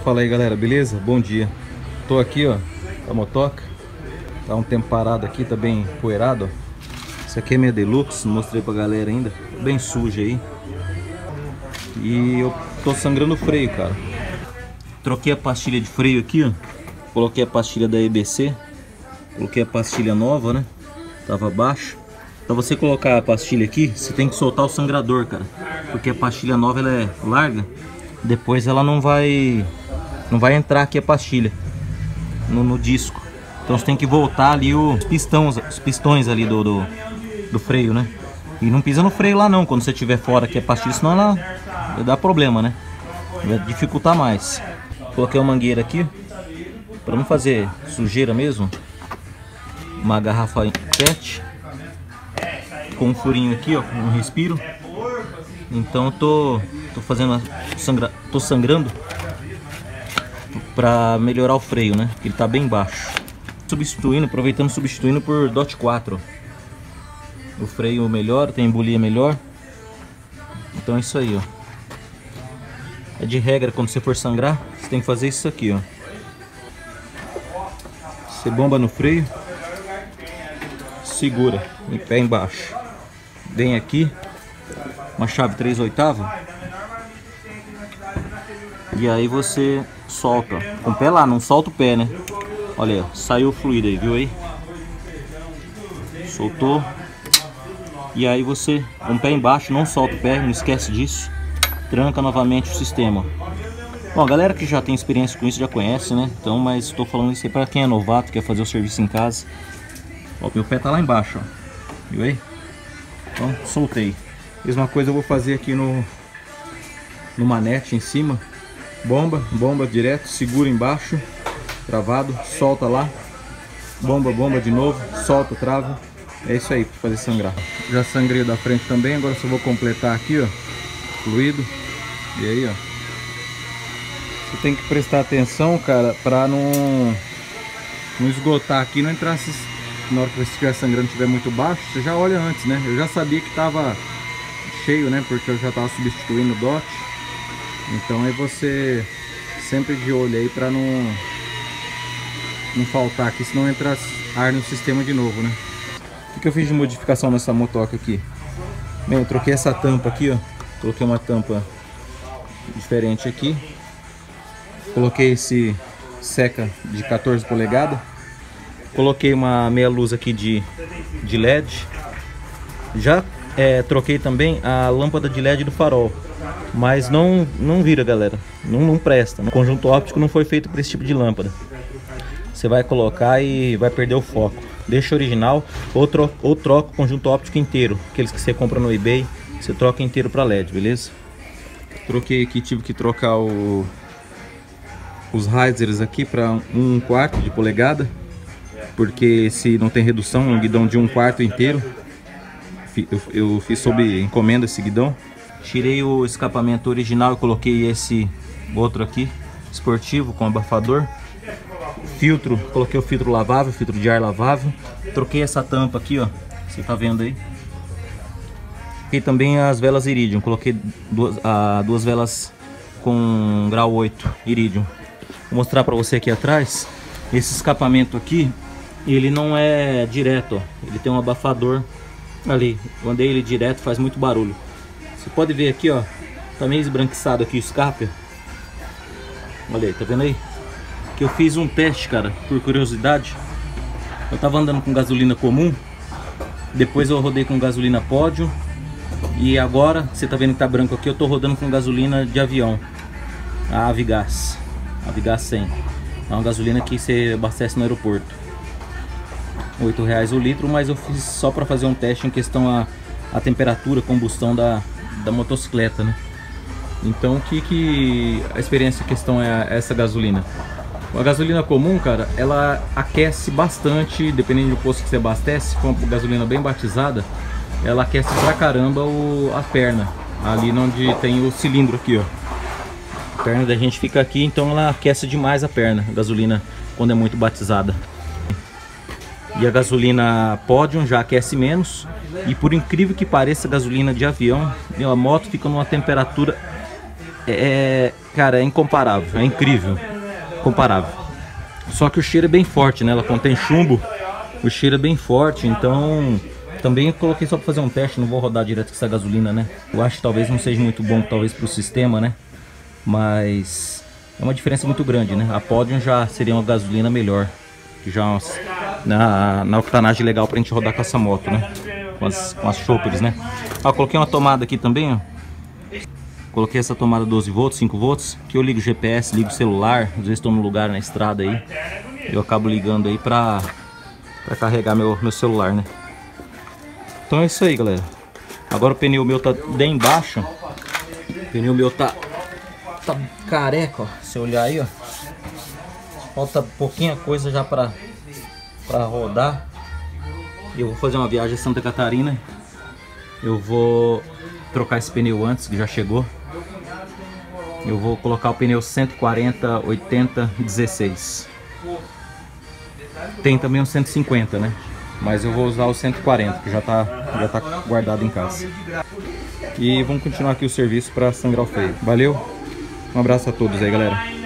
Fala aí galera, beleza? Bom dia. Tô aqui ó, a motoca. Tá um tempo parado aqui, tá bem poeirado ó. Isso aqui é minha Deluxe, não mostrei pra galera ainda. Tá bem suja aí. E eu tô sangrando o freio, cara. Troquei a pastilha de freio aqui ó. Coloquei a pastilha da EBC. Coloquei a pastilha nova, né? Tava baixa. Pra você colocar a pastilha aqui, você tem que soltar o sangrador, cara. Porque a pastilha nova ela é larga. Depois ela não vai entrar aqui a pastilha no disco. Então você tem que voltar ali os pistões ali do freio, né? E não pisa no freio lá não, quando você estiver fora aqui a pastilha, senão ela vai dar problema, né? Vai dificultar mais. Coloquei uma mangueira aqui, para não fazer sujeira mesmo. Uma garrafa PET com um furinho aqui, ó, um respiro. Então tô sangrando para melhorar o freio, né? Ele tá bem baixo. Substituindo por DOT 4. O freio melhor, tem embolia melhor. Então é isso aí, ó. É de regra, quando você for sangrar, você tem que fazer isso aqui, ó. Você bomba no freio, segura em pé embaixo. Vem aqui, uma chave 3/8. E aí você solta. Com o pé lá, não solta o pé, né? Olha aí, ó, saiu o fluido aí, viu aí? Soltou. E aí você, com o pé embaixo, não solta o pé, não esquece disso. Tranca novamente o sistema. Bom, a galera que já tem experiência com isso já conhece, né? Então, mas estou falando isso aí para quem é novato, quer fazer o serviço em casa. Ó, meu pé tá lá embaixo, ó. Viu aí? Então, soltei. Mesma coisa eu vou fazer aqui no manete em cima. Bomba direto, segura embaixo, travado, solta lá. Bomba de novo, solta, trava. É isso aí, para fazer sangrar. Já sangrei da frente também, agora só vou completar aqui, ó. Fluido. E aí, ó. Você tem que prestar atenção, cara, para não esgotar aqui, não entrar na hora que você estiver sangrando, estiver muito baixo, você já olha antes, né? Eu já sabia que tava cheio, né? Porque eu já tava substituindo o DOT. Então aí você sempre de olho aí para não faltar aqui, senão entra ar no sistema de novo, né? O que eu fiz de modificação nessa motoca aqui? Bem, eu troquei essa tampa aqui, ó. Coloquei uma tampa diferente aqui. Coloquei esse seca de 14 polegadas. Coloquei uma meia luz aqui de LED. Já troquei também a lâmpada de LED do farol. Mas não vira, galera. Não presta. O conjunto óptico não foi feito para esse tipo de lâmpada. Você vai colocar e vai perder o foco. Deixa original ou troca o conjunto óptico inteiro. Aqueles que você compra no eBay, você troca inteiro para LED, beleza? Troquei aqui, tive que trocar os risers aqui para 1/4 de polegada. Porque se não tem redução, é um guidão de 1/4 inteiro. Eu fiz sob encomenda esse guidão. Tirei o escapamento original e coloquei esse outro aqui, esportivo, com abafador. Filtro, coloquei o filtro lavável, filtro de ar lavável. Troquei essa tampa aqui, ó, você tá vendo aí. Troquei também as velas Iridium, coloquei duas velas com grau 8 Iridium. Vou mostrar pra você aqui atrás. Esse escapamento aqui, ele não é direto, ó. Ele tem um abafador ali. Eu andei ele direto, faz muito barulho. Você pode ver aqui, ó, tá meio esbranquiçado aqui o escape. Olha aí, tá vendo aí? Que eu fiz um teste, cara, por curiosidade. Eu tava andando com gasolina comum, depois eu rodei com gasolina Pódio, e agora, você tá vendo que tá branco aqui, eu tô rodando com gasolina de avião, a Avigás 100. É uma gasolina que você abastece no aeroporto. R$8 o litro, mas eu fiz só para fazer um teste em questão a temperatura, combustão da motocicleta, né? Então a experiência em questão é essa gasolina. A gasolina comum, cara, ela aquece bastante, dependendo do posto que você abastece. Com a gasolina bem batizada, ela aquece pra caramba a perna, ali onde tem o cilindro aqui, ó. A perna da gente fica aqui, então ela aquece demais a perna, a gasolina, quando é muito batizada. E a gasolina Podium já aquece menos. E por incrível que pareça, a gasolina de avião, a moto fica numa temperatura cara, é incomparável, é incrível, comparável. Só que o cheiro é bem forte, né? Ela contém chumbo, o cheiro é bem forte, então também eu coloquei só para fazer um teste, não vou rodar direto com essa gasolina, né? Eu acho que talvez não seja muito bom, talvez para o sistema, né? Mas é uma diferença muito grande, né? A Podium já seria uma gasolina melhor, que já na octanagem legal pra gente rodar com essa moto, né? Com as choppers, né? Ó, coloquei uma tomada aqui também, ó. Coloquei essa tomada 12 volts, 5 volts, que eu ligo o GPS, ligo o celular, às vezes estou no lugar na estrada aí, eu acabo ligando aí pra carregar meu celular, né? Então é isso aí, galera. Agora o pneu meu tá bem embaixo. O pneu meu tá careca, ó. Se olhar aí, ó. Falta pouquinha coisa já pra rodar. Eu vou fazer uma viagem a Santa Catarina. Eu vou trocar esse pneu antes, que já chegou. Eu vou colocar o pneu 140, 80, 16. Tem também um 150, né? Mas eu vou usar o 140, que já tá guardado em casa. E vamos continuar aqui o serviço para sangrar o freio. Valeu, um abraço a todos aí, galera.